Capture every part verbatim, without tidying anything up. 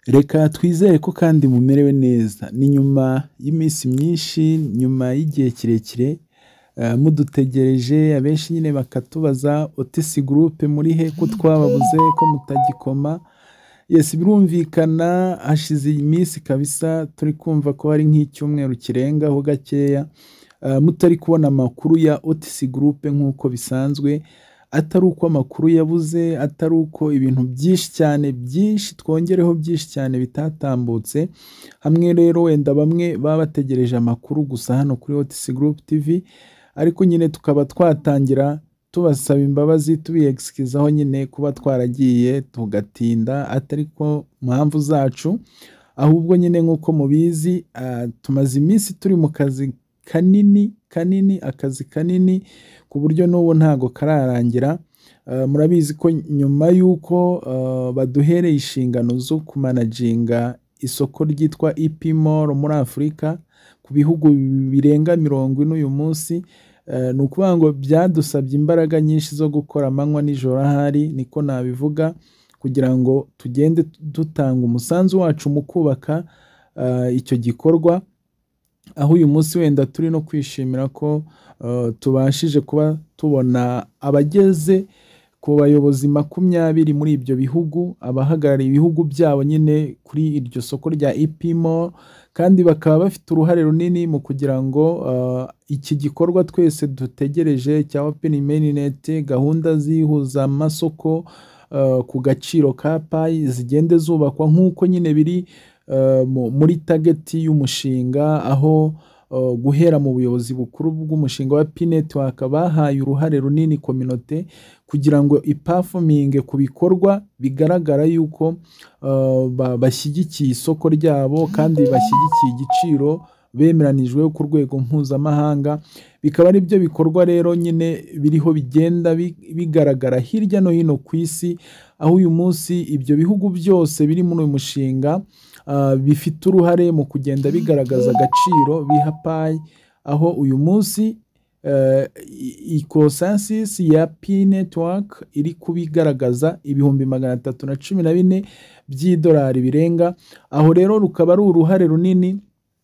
Reka twizere ko kandi mumerewe neza. Ni nyuma y'iminsi myinshi, nyuma y'igihe kirekire uh, mudutegereje, abenshi nyine bakatubaza O T C group muri he ko twababuze ko mutagikoma. Yes, birumvikana hashize iminsi kabisa turi kumva ko hari nk'icyumweru kirengaho gakeya uh, mutari kubona amakuru ya O T C group nk'uko bisanzwe, atari uko amakuru yabuze, atari uko ibintu byinshi cyane byinshi twongereho byinshi cyane bitatambutse. Hamwe rero wenda bamwe baba bategereje amakuru gusa hano kuri O T C Group T V, ariko nyine tukaba twatangira tubasaba imbabazi tubiexcusaho nyine kuba twaragiye tugatinda, atari ko mpamvu zacu, ahubwo nyine nk'uko mubizi uh, tumaze iminsi turi mu kazi kanini kanini akazi kanini ku buryo n'ubu ntago kararangira. Uh, murabizi ko nyuma y'uko uh, baduhereye inshingano zo kumanaginga isoko ryitwa E P Mall muri Afurika ku bihugu birenga mirongo ine uyu munsi, uh, ni ukuvuga ngo byadusabye imbaraga nyinshi zo gukora amanywa n'ijoro ahari niko nabivuga, kugira ngo tugende dutanga umusanzu wacu mu kubaka uh, icyo gikorwa, aho uyu munsi wenda turi no kwishimira ko uh, tubashije kuba tubona abageze ku bayobozi makumyabiri muri ibyo bihugu, abahagarariye ibihugu byabo nyine kuri iryo soko rya E P Mall, kandi bakaba bafite uruhare runini mu kugira ngo uh, iki gikorwa twese dutegereje cya Open Mainnet, gahunda zihuza amasoko uh, ku gaciro ka payi zigende zubakwa nk'uko nyine biri Uh, muri target y'umushinga, aho uh, guhera mu buyobozi bukuru bw'umushinga wa P Network bahaye uruhare runini community kugira ngo iperforming ku bikorwa bigaragara yuko uh, bashyigikiye isoko ryabo kandi bashyigikiye igiciro bemeranijwe ku rwego mpuzamahanga. Bikaba ari byo bikorwa rero nyine biriho bigenda bigaragara hirya no hino ku isi, aho uyu munsi ibyo bihugu byose biri muri uyu mushinga Uh, bifite uruhare mu kugenda bigaragaza agaciro biha payi, aho uyu munsi uh, consensus ya P Network iri kubigaragaza ibihumbi magana atatu na cumi na bine by'idolari birenga. Aho rero rukaba ari uruhare runini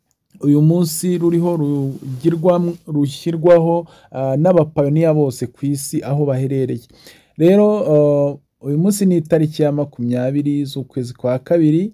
uyu munsi ruriho rugirwa rushyirwaho uh, n'abapayoniya bose ku isi aho baherereye. Rero uh, uyu munsi ni itariki ya makumyabiri z'ukwezi kwa kabiri.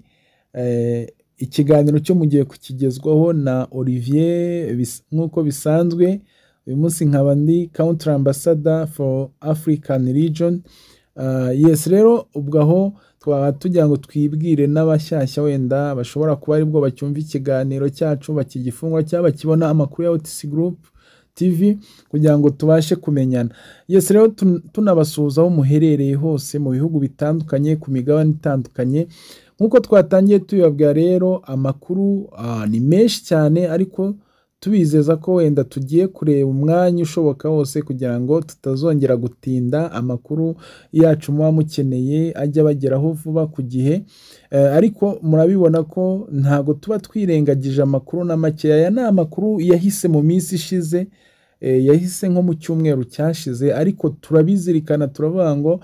Uh, ikiganiro cyo mugiye kukigezwaho na Olivier nk'uko bisanzwe. Uyu munsi nkaba ndi Country Ambassador for African Region. Uh, yes, rero ubwo aho twaba tugira ngo twibwire n'abashyashya wenda bashobora kuba aribwo bacyumva ikiganiro cyacu bakigifungwa cyangwa bakibona amakuru ya O T C Group T V, kugira ngo tubashe kumenyana. Yes, rero tunabasuhuza aho muherereye hose mu bihugu bitandukanye ku migabane itandukanye. Nkuko twatangiye tuyabwira rero amakuru uh, ni menshi cyane, ariko tubizeza ko wenda tugiye kureba umwanya ushoboka wose kugira ngo tutazongera gutinda amakuru yacu muba mukeneye ajya bageraho vuba ku gihe. Uh, ariko murabibona ko ntago tuba twirengagije amakuru na makeya. Aya ni amakuru yahise mu minsi ishize, eh, yahise nko mu cyumweru cyashize, ariko turabizirikana turavuga ngo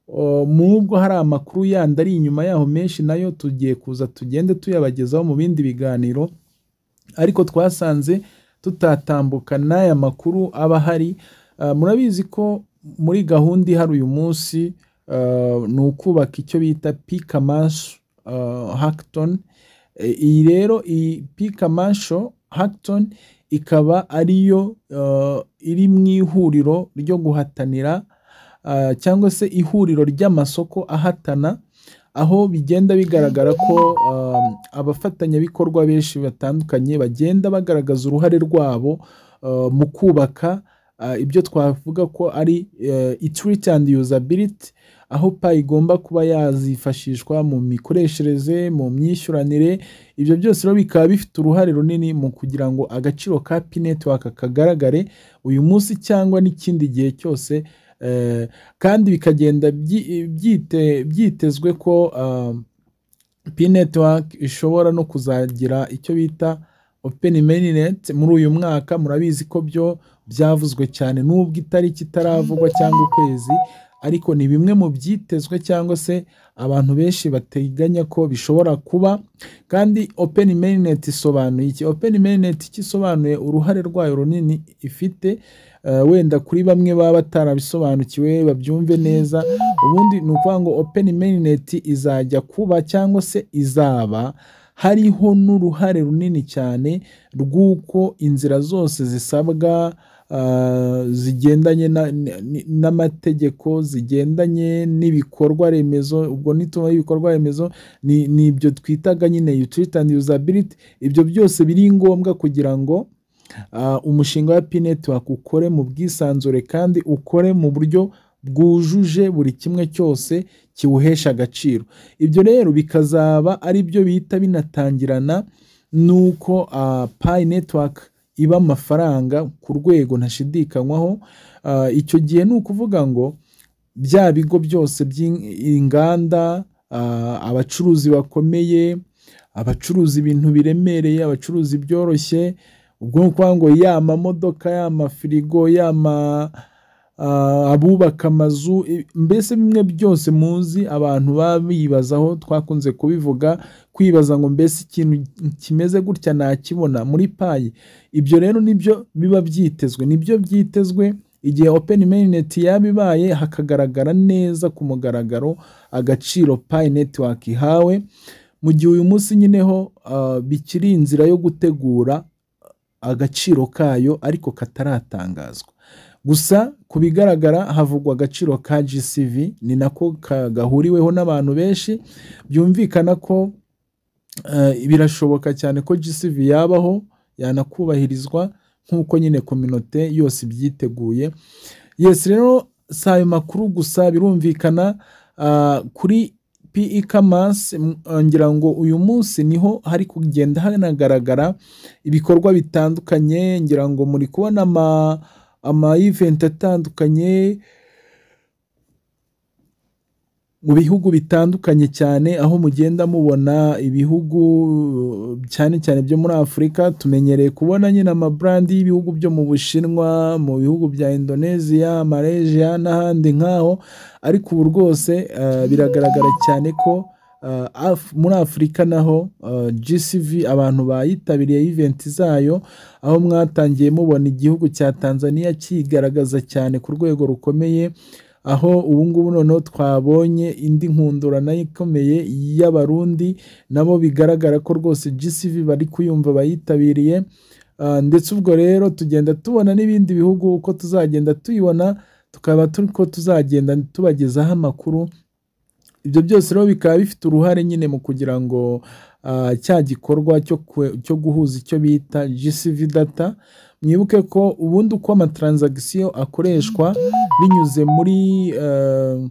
mubwo hari amakuru yandi ari inyuma yaho menshi nayo tugiye kuza tugende tuyabagezaho mu bindi biganiro, ariko twasanze tutatambuka n'aya makuru aba hari. Uh, murabizi ko muri gahunda ihari uyu munsi uh, ni ukubaka icyo bita P Commercial uh, Hackathon. Iyi rero iyi P Commercial Hackathon ikaba ariyo uh, iri mu ihuriro ryo guhatanira Uh, cyangwa se ihuriro ry'amasoko ahatana, aho bigenda bigaragara ko uh, abafatanyabikorwa benshi batandukanye bagenda bagaragaza uruhare rwabo uh, mu kubaka uh, ibyo twavuga ko ari uh, utility and usability, aho payi igomba kuba yazifashishwa mu mikoreshereze, mu myishyuranire. Ibyo byose rero bikaba bifite uruhare runini mu kugira ngo agaciro ka P Network kagaragare uyu munsi cyangwa n'ikindi gihe cyose. Uh, kandi bikagenda byite byitezwe ko uh, P Network ishobora no kuzagira icyo bita Open Mainnet muri uyu mwaka. Murabizi ko byo byavuzwe cyane nubwo itariki itaravugwa cyangwa ukwezi, ariko ni bimwe mu byitezwe cyangwa se abantu benshi bateganya ko bishobora kuba. Kandi open mainnet isobanuye iki? Open mainnet kisobanuye uruhare rwayo runini ifite, uh, wenda kuri bamwe baba batarabisobanukiwe babyumve neza. Ubundi ni ukuvuga ngo open mainnet izajya kuba cyangwa se izaba hariho n'uruhare runini cyane rw'uko inzira zose zisabwa Uh, zigendanye n'amategeko, zigendanye n'ibikorwa remezo. Ubwo nituma ibikorwa remezo ni nibyo twitaga nyine utility and usability. Ibyo byose biri ngombwa kugira ngo uh, umushinga wa Pi Network ukore mu bwisanzure kandi ukore mu buryo bwujuje buri kimwe cyose kiwuhesha agaciro. Ibyo rero bikazaba ari byo bita binatangirana nuko uh, Pi Network iba amafaranga ku rwego ntashidikanywaho. Uh, icyo gihe ni ukuvuga ngo bya bigo byose by'inganda, uh, abacuruzi bakomeye, abacuruzi ibintu biremereye, abacuruzi byoroshye, ubwo ni ukuvuga ngo ya mamodoka, ya mafirigo, ya ma uh, abubaka amazu, mbese bimwe byose muzi abantu babibazaho, twakunze kubivuga, kwibaza ngo mbese ikintu kimeze gutya nakibona muri Pi. Ibyo rero nibyo biba byitezwe, nibyo byitezwe igihe open mainnet yabibaye, hakagaragara neza ku mugaragaro agaciro Pi Network ihawe, mu gihe uyu munsi nyineho uh, bikiri inzira yo gutegura agaciro kayo ariko kataratangazwa. Gusa ku bigaragara havugwa agaciro ka G C V, ni nako gahuriweho n'abantu benshi. Byumvikana ko uh, birashoboka cyane ko G C V yabaho, yanakubahirizwa nk'uko nyine community yose byiteguye. Yes, rero si ayo makuru gusa, birumvikana uh, kuri P e-commerce ngira ngo uyu munsi niho hari kugenda hanagaragara ibikorwa bitandukanye. Ngira ngo muri kubona ama ama event atandukanye mu bihugu bitandukanye cyane, aho mugenda mubona ibihugu cyane cyane byo muri Afurika. Tumenyereye kubona nyine ama brand y'ibihugu byo mu Bushinwa, mu bihugu bya Indonesia, Malaysia n'ahandi nkaho, ariko ubu rwose uh, biragaragara cyane ko uh, af, muri Afurika naho uh, G C V abantu bayitabiriye event zayo, aho mwatangiye mubona igihugu cya Tanzania kigaragaza cyane ku rwego rukomeye, aho ubu ngubu noneho twabonye indi nkundurana ikomeye y'abarundi nabo bigaragara ko rwose G C V bari kuyumva bayitabiriye. Uh, ndetse ubwo rero tugenda tubona n'ibindi bihugu uko tuzagenda tuyibona, tukaba turi ko tuzagenda tubagezaho amakuru. Ibyo byose rero bikaba bifite uruhare nyine mu kugira ngo uh, cya gikorwa cyo cyo guhuza icyo bita G C V data. Mwibuke ko ubundi uko amatransaction akoreshwa binyuze muri uh,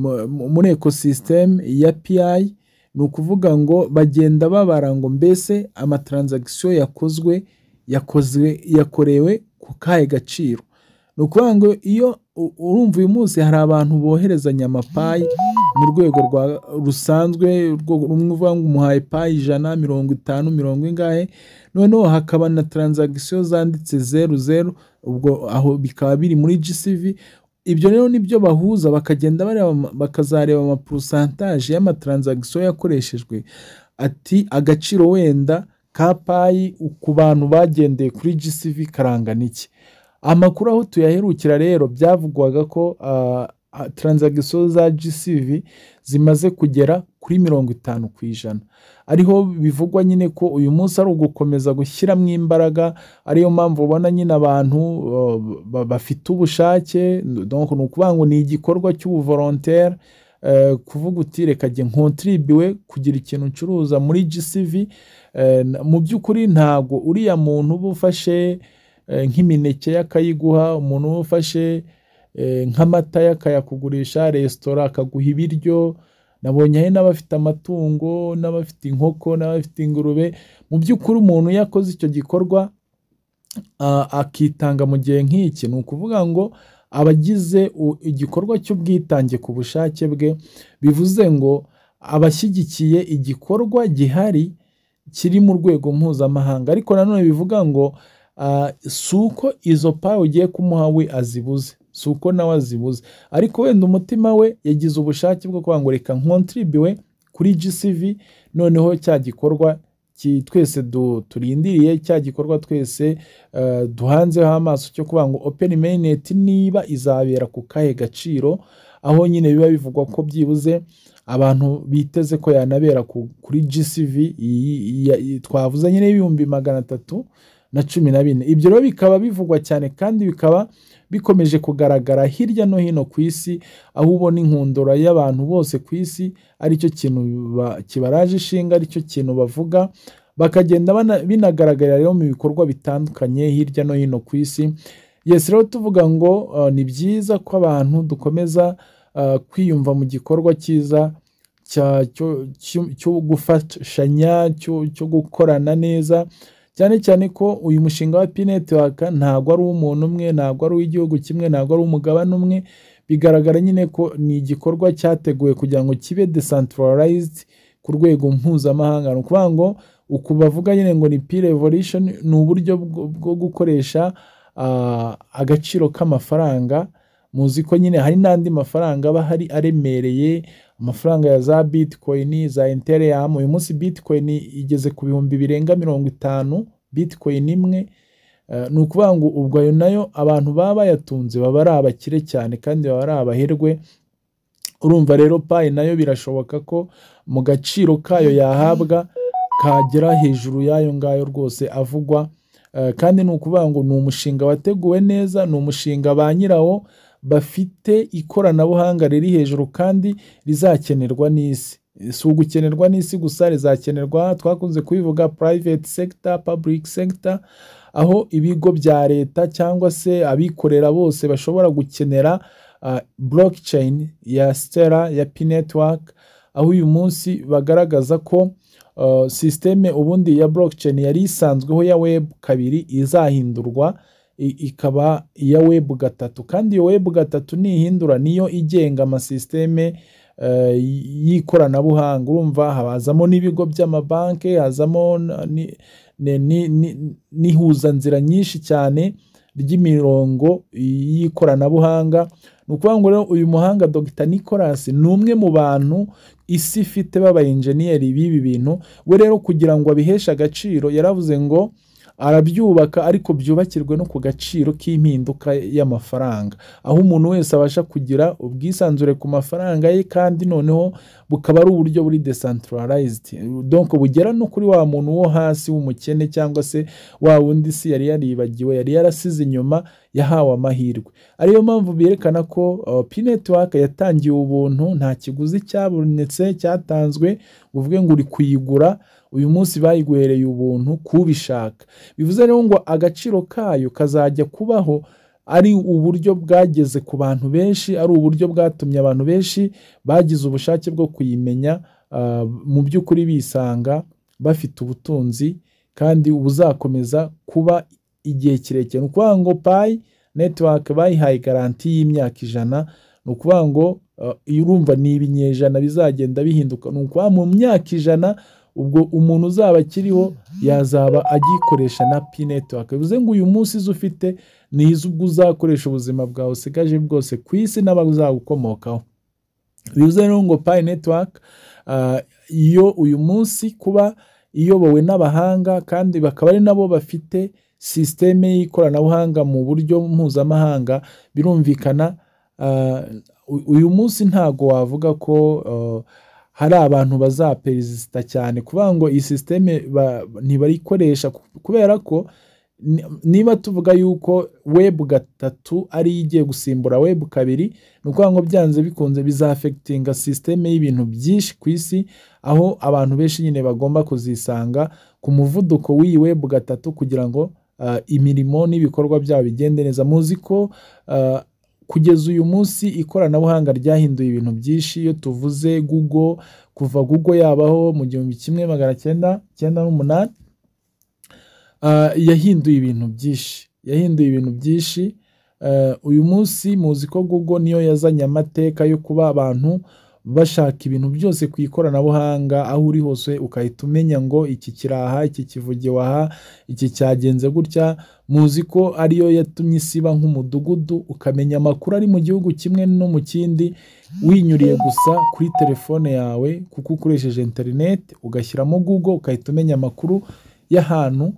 muri ecosystem ya P I, ni ukuvuga ngo bagenda babara ngo mbese amatransaction yakozwe yakozwe yakorewe ku kahe gaciro. Ni ukuvuga ngo iyo urumva uyu munsi hari abantu boherezanya amapayi mu rwego rwa rusanzwe, rumwe uvuga ngo umuhaye payi ijana, mirongo itanu, mirongo ingahe, noneho hakaba na transaction zanditse zero zero, ubwo aho bikaba biri muri G C V. Ibyo rero nibyo bahuza bakagenda bareba, bakazareba ama pourcentage y'amatransaction yakoreshejwe, ati agaciro wenda ka payi ku bantu bagendeye kuri G C V karangana iki. Amakuru aho tuyaherukira rero byavugwaga ko uh, transaction za G C V zimaze kugera kuri mirongo itanu ku ijana, ariho bivugwa nyine ko uyu munsi ari ugukomeza gushyiramo imbaraga. Ariyo mpamvu ubona nyine abantu uh, bafite ubushake, donc ni ukuvuga ngo ni igikorwa cy'ubuvolontaire, uh, kuvuga uti reka jye nkontribuwe kugira ikintu ncuruza muri G C V. Uh, mu by'ukuri ntago uriya muntu uba ufashe uh, nk'imineke y'akayiguha, umuntu uba ufashe nk'amata y'akayakugurisha, resitora akaguha ibiryo. Nabonye hari n'abafite amatungo, n'abafite inkoko, n'abafite ingurube. Mu by'ukuri umuntu yakoze icyo gikorwa uh, akitanga mu gihe nk'iki, ni ukuvuga ngo abagize igikorwa cy'ubwitange ku bushake bwe, bivuze ngo abashyigikiye igikorwa gihari kiri mu rwego mpuzamahanga. Ariko nanone bivuga ngo uh, suko izo payi ugiye kumuha we azibuze, si uko nawe azibuze, ariko wenda umutima we yagize ubushake bwo kuvuga ngo reka nkontribiwe kuri G C V, noneho cya gikorwa twese turindiriye, cya gikorwa twese duhanzeho amaso cyo kuvuga ngo open mainnet niba izabera ku kahe gaciro, aho nyine biba bivugwa ko byibuze abantu biteze ko yanabera kuri G C V twavuze nyine ibihumbi magana atatu na cumi na bine. Ibyo rero bikaba bivugwa cyane kandi bikaba bikomeje kugaragara hirya no hino ku isi, aho ubona inkundura y'abantu bose ku isi aricyo kintu kibaraje ishinga, aricyo kintu bavuga, bakagenda binagaragarira rero mu bikorwa bitandukanye hirya no hino ku isi. Yes, rero tuvuga ngo uh, ni byiza ko abantu dukomeza uh, kwiyumva mu gikorwa cyiza cyo gufashanya, cyo gukorana neza, cyane cyane ko uyu mushinga wa P Network ntabwo ari umuntu umwe, ntabwo ari uw'igihugu kimwe, ntabwo ari umugabane umwe. Bigaragara nyine ko ni igikorwa cyateguwe kugira ngo kibe decentralized ku rwego mpuzamahanga. Ni ukuvuga ngo uku bavuga nyine ngo ni P revolution, ni uburyo bwo gukoresha uh, agaciro k'amafaranga. Muzi ko nyine hari n'andi mafaranga aba hari aremereye, amafaranga ya za Bitcoin, za Ethereum. Uyu munsi Bitcoin igeze ku bihumbi birenga mirongo itanu, Bitcoin imwe. Uh, ni ukuvuga ngo ubwo ayo nayo abantu baba bayatunze baba ari abakire cyane kandi baba ari abaherwe. Urumva rero Pi nayo birashoboka ko mu gaciro kayo yahabwa kagera hejuru yayo ngayo rwose avugwa. Uh, kandi ni ukuvuga ngo ni umushinga wateguwe neza, ni umushinga ba nyirawo bafite ikoranabuhanga riri hejuru kandi rizakenerwa n'isi. Si ugukenerwa n'isi gusa, rizakenerwa, twakunze kubivuga, private sector, public sector, aho ibigo bya leta cyangwa se abikorera bose bashobora gukenera uh, blockchain ya Stellar ya P Network, aho uyu munsi bagaragaza ko uh, systeme ubundi ya blockchain yari isanzweho ya web kabiri izahindurwa ikaba iya web gatatu, kandi iyo web gatatu nihindura niyo igenga amasysteme uh, y'ikoranabuhanga. Urumva habazamo n'ibigo by'amabanki, hazamo n'ihuzanzira nyinshi cyane ry'imirongo y'ikoranabuhanga. Ni ukuvuga ngo rero uyu muhanga Doctor Nicholas ni umwe mu bantu isi ifite baba enjeniyeri b'ibi bintu. We rero kugira ngo abiheshe agaciro yaravuze ngo arabyubaka, ariko byubakirwe no ku gaciro k'impinduka y'amafaranga, aho umuntu wese abasha kugira ubwisanzure ku mafaranga ye, kandi noneho bukaba ari uburyo buri decentralized, donc bugera no kuri wa muntu wo hasi w'umukene cyangwa se wa wundi si yari yaribagiwe, yari yarasize inyuma, yahawe amahirwe. Ariyo mpamvu berekana ko uh, P Network yatangiye ubuntu, nta kiguzi cyabonetse cyatanzwe uvuge ngo uri kuyigura. Uyu munsi bayiguhereye ubuntu kubishaka. Bivuze rero ngo agaciro kayo kazajya kubaho ari uburyo bwageze ku bantu benshi, ari uburyo bwatumye abantu benshi bagize ubushake bwo kuyimenya, uh, mu by'ukuri bisanga bafite ubutunzi kandi ubuzakomeza kuba igihe kirekire. Ni ukuvuga ngo Pi Network bayihaye garanti y'imyaka ijana. Ni ukuvuga ngo uh, urumva ni ibinyejana bizagenda bihinduka. Ni ukuvuga mu myaka ijana ubwo umuntu uzaba akiriho yazaba agikoresha na P Network. Bivuze ngo uyu munsi izo ufite ni izo ubwo uzakoresha ubuzima bwawe usigaje bwose ku isi n'abazagukomokaho. Bivuze rero ngo Pi Network uh, iyo uyu munsi kuba iyobowe n'abahanga kandi bakaba ari nabo bafite systeme y'ikoranabuhanga mu buryo mpuzamahanga, birumvikana uh, uyu munsi ntago wavuga ko uh, hari abantu bazaperizita cyane kuvuga ngo iyi systeme ntibarikoresha, kubera ko niba tuvuga yuko web gatatu ari igiye gusimbura web kabiri, ni ukuvuga ngo byanze bikunze bizafectinga systeme y'ibintu byinshi ku isi, aho abantu benshi nyine bagomba kuzisanga ku muvuduko w'iyi web gatatu kugira ngo uh, imirimo n'ibikorwa byabo bigende neza. Muzi ko uh, kugeza uyu munsi ikoranabuhanga ryahinduye ibintu byinshi. Iyo tuvuze Google, kuva Google yabaho mu gihumbi kimwe magana cyenda cyenda n'umunani, uh, yahinduye ibintu byinshi yahinduye ibintu byinshi uh, uyu munsi muzi ko Google niyo yazanye amateka yo kuba abantu bashaka ibintu byose ku ikoranabuhanga, aho uri hose ukahita umenya ngo iki kiraha, iki kivugiwe aha, iki cyagenze gutya. Muzi ko ariyo yatumye isiba nk'umudugudu, ukamenya amakuru ari mu gihugu kimwe no mu kindi winyuriye gusa kuri telefone yawe, kuko ukoresheje internet ugashyiramo Google ukahita umenya amakuru y'ahantu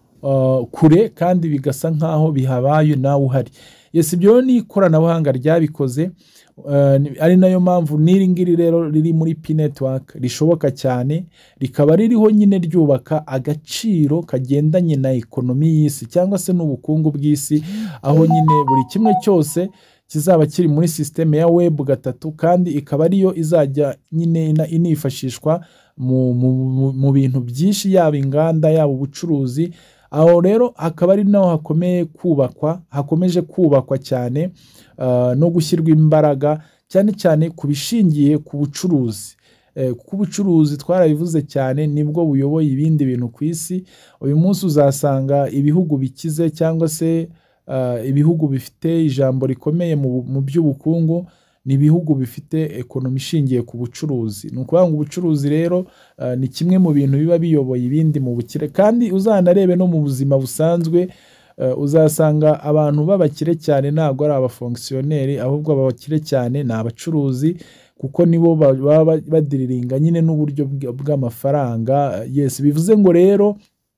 uh, kure kandi bigasa nkaho bihabaye nawe uhari. Yes, ibyo ni ikoranabuhanga ryabikoze. Uh, ari nayo mpamvu n'iri ngiri rero riri muri P network rishoboka cyane, rikaba ririho nyine ryubaka agaciro kagendanye na ekonomi y'isi cyangwa se n'ubukungu bw'isi, aho nyine buri kimwe cyose kizaba kiri muri system ya web gatatu, kandi ikaba ariyo izajya nyine inifashishwa mu, mu, mu bintu byinshi, yaba inganda yaba ubucuruzi. Aho rero hakaba ari naho hakomeye kubakwa hakomeje kubakwa cyane uh, no gushyirwa imbaraga cyane cyane kubishingiye ku bucuruzi. Eh, kuko ubucuruzi twarabivuze cyane nibwo buyoboye ibindi bintu ku isi. Uyu munsi uzasanga ibihugu bikize cyangwa se uh, ibihugu bifite ijambo rikomeye mu, mu by'ubukungu ni ibihugu bifite ekonomi ishingiye ku bucuruzi. Ni ukuvuga ngo ubucuruzi rero uh, ni kimwe mu bintu biba biyoboye ibindi mu bukire, kandi uzanarebe no mu buzima busanzwe uh, uzasanga abantu b'abakire cyane ntabwo ari abafonkisiyoneri, ahubwo abakire cyane ni abacuruzi, kuko nibo baba badiriringa nyine n'uburyo bw'amafaranga. Yes, bivuze ngo rero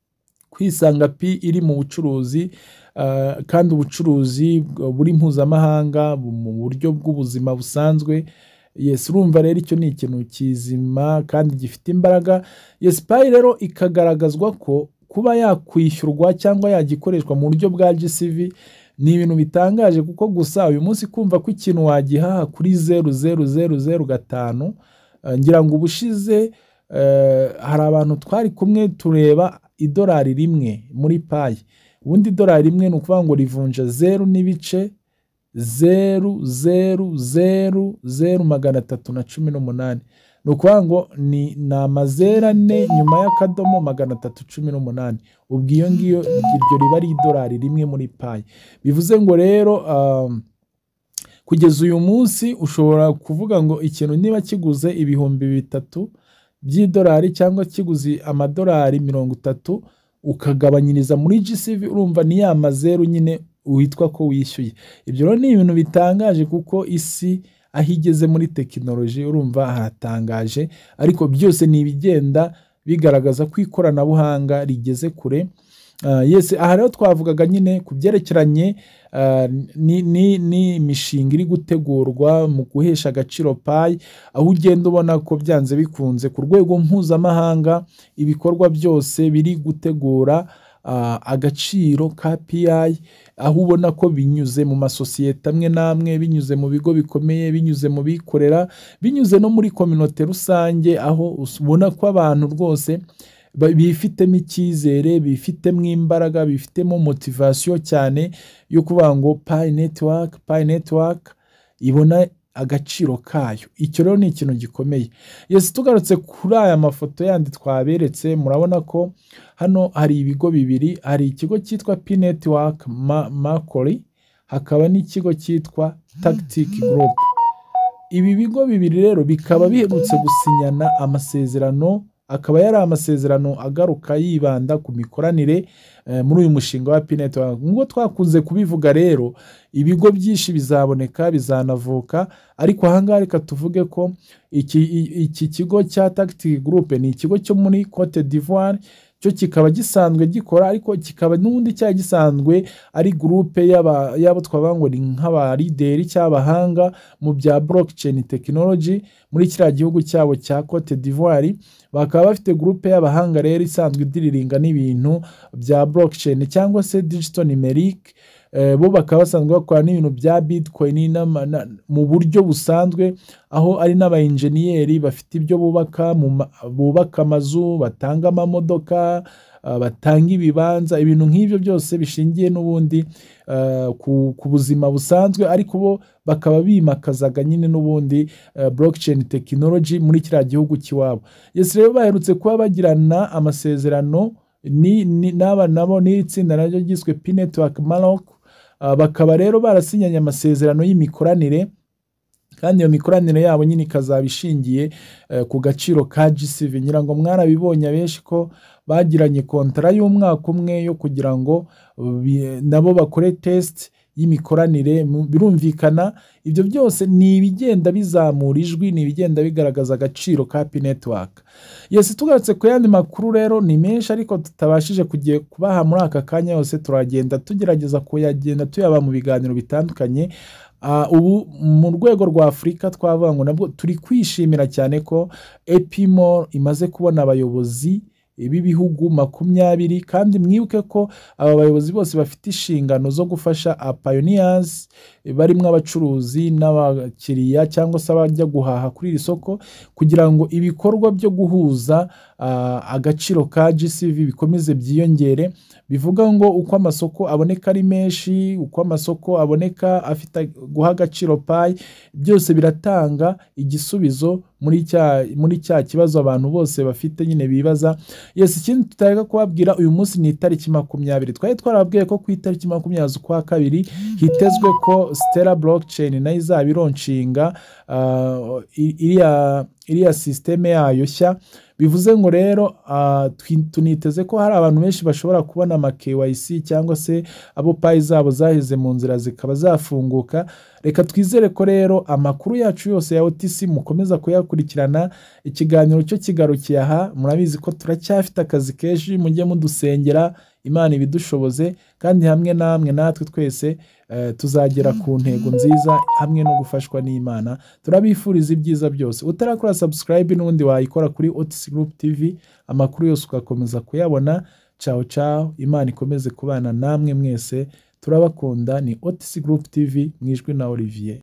kwisanga P iri mu bucuruzi, uh, kandi ubucuruzi buri mpuzamahanga mu buryo bw'ubuzima busanzwe. Yes, urumva rero icyo ni ikintu kizima kandi gifite imbaraga. Yes, P rero ikagaragazwa ko kuba yakwishyurwa cyangwa yagikoreshwa mu buryo bwa G C V ni ibintu bitangaje, kuko gusa uyu munsi kumva ko ikintu wagihaha kuri zeru zeru zeru zeru gatanu, uh, ngira ngo ubushize uh, hari abantu twari kumwe tureba idolari rimwe muri P. Ubundi idolari rimwe ni ukuvuga ngo rivunja zeru n'ibice zeru zeru zeru zeru magana atatu na cumi n'umunani. Ni ukuvuga ngo ni amazero ane nyuma y'akadomo magana atatu cumi n'umunani. Ubwo iyo ngiyo iryo riba ari idolari rimwe muri P. Bivuze ngo rero um, kugeza uyu munsi ushobora kuvuga ngo ikintu niba kiguze ibihumbi bitatu by'idolari cyangwa kiguzi amadolari mirongo itatu, ukagabanyiriza muri G C V, urumva ni ya mazeru nyine uhitwa ko wishyuye. Ibyo rero ni ibintu bitangaje, kuko isi aho igeze muri tekinoloji urumva haratangaje, ariko byose ni ibigenda bigaragaza ko ikoranabuhanga rigeze kure. Uh, yes, aha rero twavugaga nyine ku byerekeranye uh, ni, ni, ni imishinga iri gutegurwa mu guhesha agaciro P, aho ugenda ubona ko byanze bikunze ku rwego mpuzamahanga ibikorwa byose biri gutegura uh, agaciro ka P I, aho ubona ko binyuze mu masosiyete amwe n'amwe, binyuze mu bigo bikomeye, binyuze mu bikorera, binyuze no muri communauté rusange, aho ubona ko abantu rwose bifitemo icyizere, bifitemo imbaraga, bifitemo motivation cyane yo kuvuga ngo P network P network ibona agaciro kayo. Icyo rero ni ikintu gikomeye. Yes, tugarutse kuri aya mafoto yandi twaberetse, murabona ko hano hari ibigo bibiri, hari ikigo cyitwa P network Makuru, hakaba n'ikigo cyitwa Udakwiye Group. Ibi bigo bibiri rero bikaba biherutse gusinyana amasezerano, akaba yari amasezerano agaruka yibanda ku mikoranire eh, muri uyu mushinga wa P network. Ngo twakunze kubivuga rero, ibigo byinshi bizaboneka bizanavuka, ariko ahangaha reka tuvuge ko iki, iki kigo cya Udakwiye Group ni ikigo cyo muri Cote d'Ivoire, cyo kikaba gisanzwe gikora, ariko kikaba n'ubundi cya gisanzwe ari groupe yaba yabo twabango ni nk'aba leader cy'abahanga mu bya blockchain technology muri kiriya gihugu cyabo cya Cote d'Ivoire. Bakaba bafite groupe y'abahanga rero isanzwe idiriringa n'ibintu bya blockchain cyangwa se digital numeric. Eh, bo bakaba basanzwe bakora n'ibintu bya Bitcoin na, na, mu buryo busanzwe, aho ari n'aba engineer bafite ibyo bubaka mu bubaka amazu, batanga amamodoka, uh, batanga ibibanza, ibintu nk'ibyo byose bishingiye n'ubundi uh, ku, ku buzima busanzwe, ariko bo bakaba bimakazaga nyine n'ubundi uh, blockchain technology muri kiriya gihugu kiwabo. Yes, rero baherutse kuba bagirana amasezerano ni n'aba nabo n'itsinda naryo giswe P network Maroc. Uh, bakaba rero barasinyanye amasezerano y'imikoranire kandi iyo mikoranire yabo nyine ikazaba ishingiye ku gaciro ka G C V. ngira ngo mwarabibonye abenshi ko bagiranye kontara y'umwaka umwe yo kugira ngo nabo bakore test y'imikoranire. Birumvikana ibyo byose ni ibigenda bizamura ijwi, ni ibigenda bigaragaza agaciro ka P network. Yes, tugarutse ku yandi makuru rero ni menshi ariko tutabashije kugiye kubaha muri aka kanya yose, turagenda tugerageza kuyagenda tuyaba mu biganiro bitandukanye. Uh, ubu mu rwego rwa Afurika twavuga ngo nabwo turi kwishimira cyane ko Epimo imaze kubona abayobozi b'ibihugu makumyabiri, kandi mwibuke ko aba bayobozi bose bafite inshingano zo gufasha pioneers barimo abacuruzi n'abakiriya cyangwa se abajya guhaha kuri iri soko, kugira ngo ibikorwa byo guhuza uh, agaciro ka G C V bikomeze byiyongere. Bivuga ngo uko amasoko aboneka ari menshi, uko amasoko aboneka afite guha agaciro payi, byose biratanga igisubizo muri cya muri cya kibazo abantu bose bafite nyine bibaza. Yes, ikindi tutareka kubabwira, uyu munsi ni itariki makumyabiri. Twari twarababwiye ko ku itariki makumyabiri z'ukwa kabiri hitezwe ko Stellar blockchain nayo izaba ironshinga uh, iriya iriya systeme yayo nshya. Bivuze ngo rero uh, tuniteze ko hari abantu benshi bashobora kubona ama K Y C cyangwa se abo payi zabo zaheze mu nzira zikaba zafunguka. Reka twizere ko rero amakuru yacu yose ya O T C mukomeza kuyakurikirana. Ikiganiro cyo kigarukiye aha, murabizi ko turacyafite akazi kenshi, mujye mudusengera Imana ibidushoboze, kandi hamwe namwe natwe twese uh, tuzagera ku ntego nziza hamwe no gufashwa n'Imana. Turabifuriza ibyiza byose. Utarakora subscribe n'undi wayikora kuri O T C Group T V, amakuru yose ugakomeza kuyabona. Ciao ciao, Imana ikomeze kubana namwe mwese, turabakunda. Ni O T C Group T V, mwijwi na Olivier.